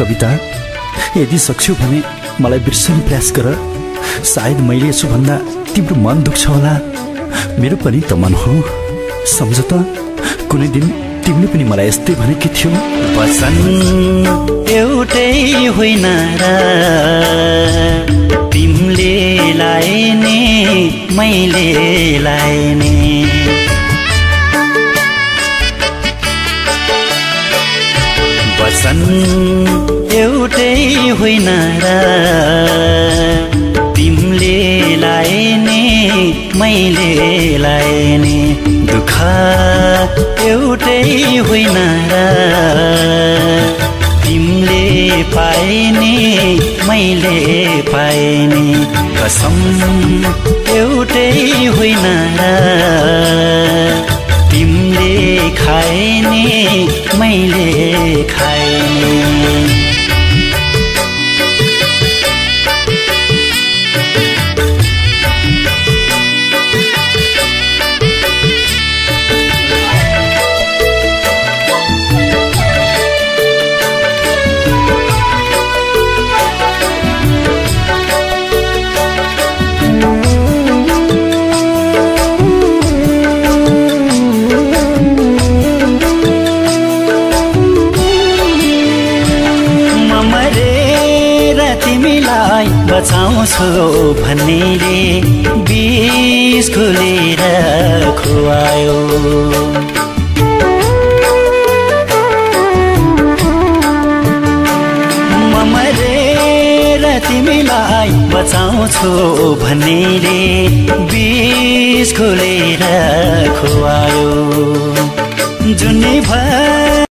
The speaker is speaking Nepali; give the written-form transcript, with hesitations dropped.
कविता, यदि सक्छु भने मलाई बिर्सने प्रयास गर। सायद मैले यसो भन्दा तिम्रो मन दुख्छ होला। मेरो पनि त मन हो, सम्झ त कुनै दिन तिमीले पनि मलाई यस्तै भनेकी थियौ। वचन एउटै होइन र, तिमीले लाएने मैले लाएने। वचन एउटै होइन र, तिमीले लाएने मैले लाएने। दुःख एउटै होइन र, तिमीले पाएने मैले पाएने। कसम एउटै होइन र, तिमीले खाएने मैले खाएने। बचाउँछु भन्नेले बिस खोलेर खुवायो। म मरेर तिमीलाई बचाउँछु भन्नेले बिस खोलेर खुवायो। जुनी